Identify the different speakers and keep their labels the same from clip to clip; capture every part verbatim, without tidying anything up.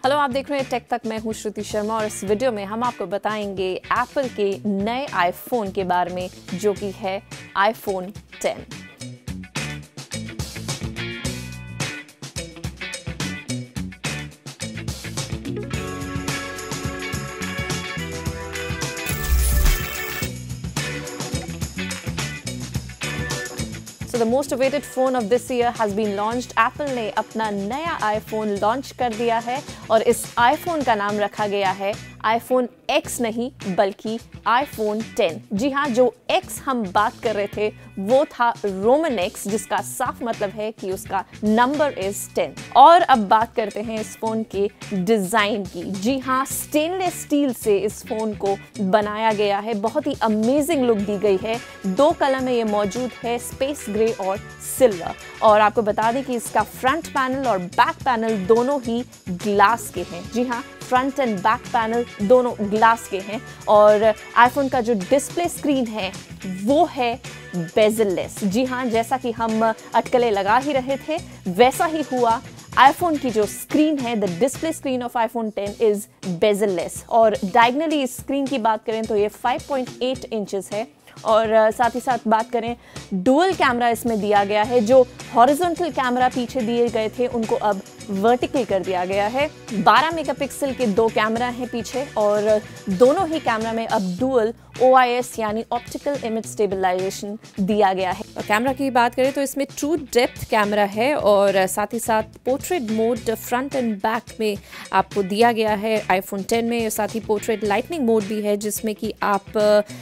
Speaker 1: Hello, आप देख रहे हैं टेक तक। मैं हूं श्रुति शर्मा और इस वीडियो में हम आपको बताएंगे एप्पल के नए आईफोन के बारे में, जो कि है iPhone ten. So the most awaited phone of this year has been launched. Apple ने अपना नया आईफोन लॉन्च कर दिया है और इस आईफोन का नाम रखा गया है आईफोन एक्स नहीं बल्कि आईफोन टेन। जी हाँ, जो एक्स हम बात कर रहे थे वो था रोमन एक्स, जिसका साफ मतलब है कि उसका नंबर इज टेन। और अब बात करते हैं इस फोन के डिजाइन की। जी हाँ, स्टेनलेस स्टील से इस फोन को बनाया गया है। बहुत ही अमेजिंग लुक दी गई है। दो कलर में ये मौजूद है, स्पेस ग्रे और सिल्वर। और आपको बता दें कि इसका फ्रंट पैनल और बैक पैनल दोनों ही ग्लास के हैं। जी हाँ, फ्रंट एंड बैक पैनल दोनों ग्लास के हैं। और आईफोन का जो डिस्प्ले स्क्रीन है वो है बेजललेस। जी हाँ, जैसा कि हम अटकलें लगा ही रहे थे वैसा ही हुआ। आईफोन की जो स्क्रीन है, the display screen of iPhone ten is bezelless. और डायगनली इस स्क्रीन की बात करें तो ये फाइव पॉइंट एट इंचेस है। और साथ ही साथ बात करें, डुअल कैमरा इसमें दिया गया है। जो हॉरिजॉन्टल कैमरा पीछे दिए गए थे उनको अब वर्टिकल कर दिया गया है। बारह मेगापिक्सल के दो कैमरा हैं पीछे और दोनों ही कैमरा में अब डुअल ओ आई एस यानी ऑप्टिकल इमेज स्टेबलाइजेशन दिया गया है। और कैमरा की बात करें तो इसमें ट्रू डेप्थ कैमरा है और साथ ही साथ portrait mode front and back में आपको दिया गया है आईफोन टेन में। साथ ही पोर्ट्रेट लाइटनिंग मोड भी है, जिसमें कि आप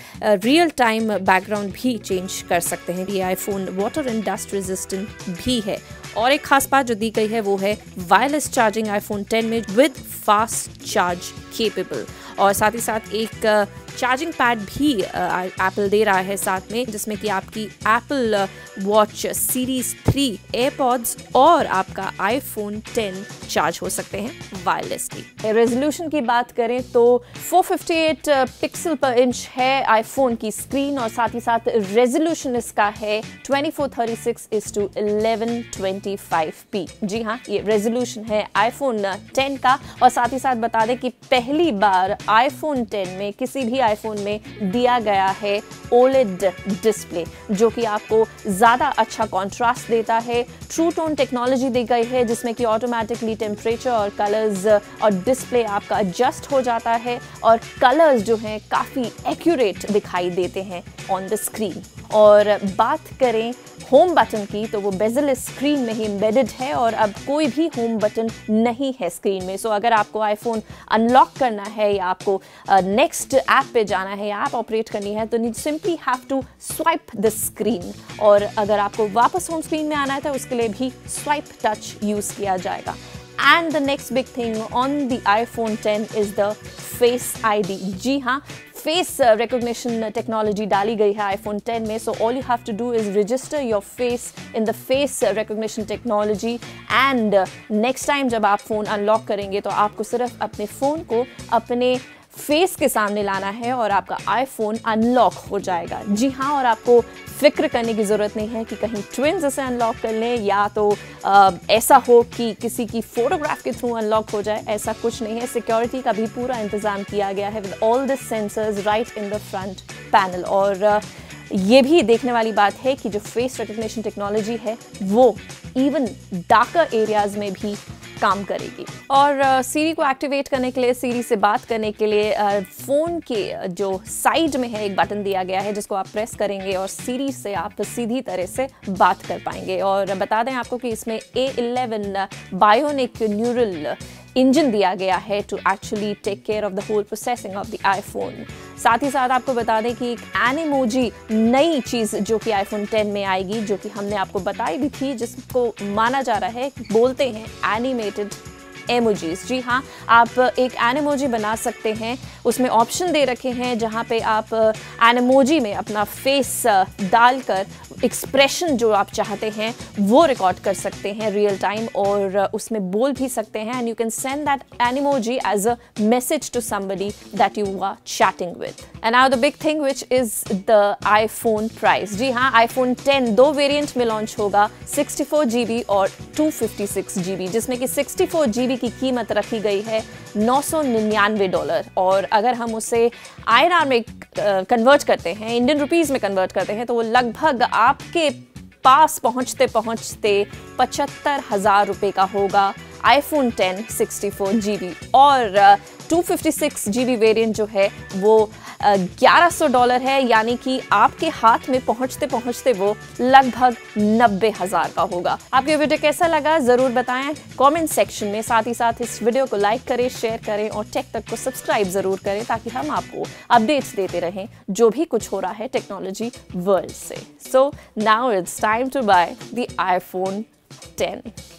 Speaker 1: रियल टाइम बैकग्राउंड भी चेंज कर सकते हैं। ये iPhone water and dust resistant भी है। और एक खास बात जो दी गई है वो है वायरलेस चार्जिंग आईफोन टेन में विद फास्ट चार्ज केपेबल। और साथ ही साथ एक चार्जिंग पैड भी एप्पल दे रहा है साथ में, जिसमें कि आपकी Apple Watch series three, AirPods और आपका आईफोन टेन चार्ज हो सकते हैं वायरलेसली। रेजोल्यूशन की बात करें तो फोर फिफ्टी एट पिक्सल पर इंच है आईफोन की स्क्रीन और साथ ही साथ रेजोल्यूशन इसका है twenty four thirty six is two eleven twenty five p. जी हाँ, ये रेजोल्यूशन है आईफोन टेन का। और साथ ही साथ बता दें कि पहली बार आईफोन टेन में, किसी भी आईफोन में दिया गया है ओलेड डिस्प्ले, जो कि आपको ज़्यादा अच्छा कॉन्ट्रास्ट देता है। ट्रू टोन टेक्नोलॉजी दी गई है, जिसमें कि ऑटोमेटिकली टेम्परेचर और कलर्स और डिस्प्ले आपका एडजस्ट हो जाता है और कलर्स जो हैं काफ़ी एक्यूरेट दिखाई देते हैं ऑन द स्क्रीन। और बात करें होम बटन की तो वो बेजललेस स्क्रीन में ही एम्बेडेड है और अब कोई भी होम बटन नहीं है स्क्रीन में। सो अगर आपको आईफोन अनलॉक करना है या आपको नेक्स्ट uh, ऐप पे जाना है या ऐप ऑपरेट करनी है तो you simply have to swipe the screen. और अगर आपको वापस होम स्क्रीन में आना है तो उसके लिए भी स्वाइप टच यूज़ किया जाएगा। And the next big thing on the iPhone ten is the Face I D. जी हाँ, फेस रिकॉग्निशन टेक्नोलॉजी डाली गई है आईफोन टेन में। So all you have to do is register your face in the face recognition technology and next time जब आप phone unlock करेंगे तो आपको सिर्फ अपने फ़ोन को अपने फेस के सामने लाना है और आपका आईफोन अनलॉक हो जाएगा। जी हाँ, और आपको फिक्र करने की ज़रूरत नहीं है कि कहीं ट्विन्स इसे अनलॉक कर लें या तो आ, ऐसा हो कि किसी की फोटोग्राफ के थ्रू अनलॉक हो जाए। ऐसा कुछ नहीं है। सिक्योरिटी का भी पूरा इंतज़ाम किया गया है with all this sensors right in the front panel. और आ, ये भी देखने वाली बात है कि जो फेस रिकग्निशन टेक्नोलॉजी है वो इवन डार्कर एरियाज में भी काम करेगी। और सीरी को एक्टिवेट करने के लिए, सीरी से बात करने के लिए फ़ोन के जो साइड में है एक बटन दिया गया है जिसको आप प्रेस करेंगे और सीरी से आप सीधी तरह से बात कर पाएंगे। और बता दें आपको कि इसमें A eleven bionic neural engine दिया गया है to actually take care of the whole processing of the iPhone. साथ ही साथ आपको बता दें कि एक एनिमोजी नई चीज़ जो कि आईफोन टेन में आएगी, जो कि हमने आपको बताई भी थी, जिसको माना जा रहा है, बोलते हैं एनिमेटेड एमोजीज। जी हाँ, आप एक एनिमोजी बना सकते हैं उसमें ऑप्शन दे रखे हैं जहाँ पे आप एनिमोजी में अपना फेस डालकर एक्सप्रेशन जो आप चाहते हैं वो रिकॉर्ड कर सकते हैं रियल टाइम, और उसमें बोल भी सकते हैं, and you can send that animoji as a message to somebody that you are chatting with. And now the big thing which is the iPhone price. जी हाँ, आईफोन टेन दो वेरिएंट में लॉन्च होगा, सिक्सटी फोर जी बी और two fifty six G B, जिसमें कि sixty four G B की कीमत रखी गई है नौ सौ निन्यानवे डॉलर, और अगर हम उसे आई एन आर में कन्वर्ट करते हैं, इंडियन रुपीस में कन्वर्ट करते हैं, तो वो लगभग आपके पास पहुंचते पहुंचते पचहत्तर हजार रुपए का होगा iPhone ten sixty four G B, और two fifty six G B variant जो है वो ग्यारह सौ डॉलर है, यानी कि आपके हाथ में पहुंचते पहुंचते वो लगभग नब्बे हजार का होगा। आपको ये वीडियो कैसा लगा ज़रूर बताएं कमेंट सेक्शन में। साथ ही साथ इस वीडियो को लाइक करें, शेयर करें और टेक तक को सब्सक्राइब ज़रूर करें, ताकि हम आपको अपडेट्स देते रहें जो भी कुछ हो रहा है टेक्नोलॉजी वर्ल्ड से। So now it's time to buy the iPhone ten.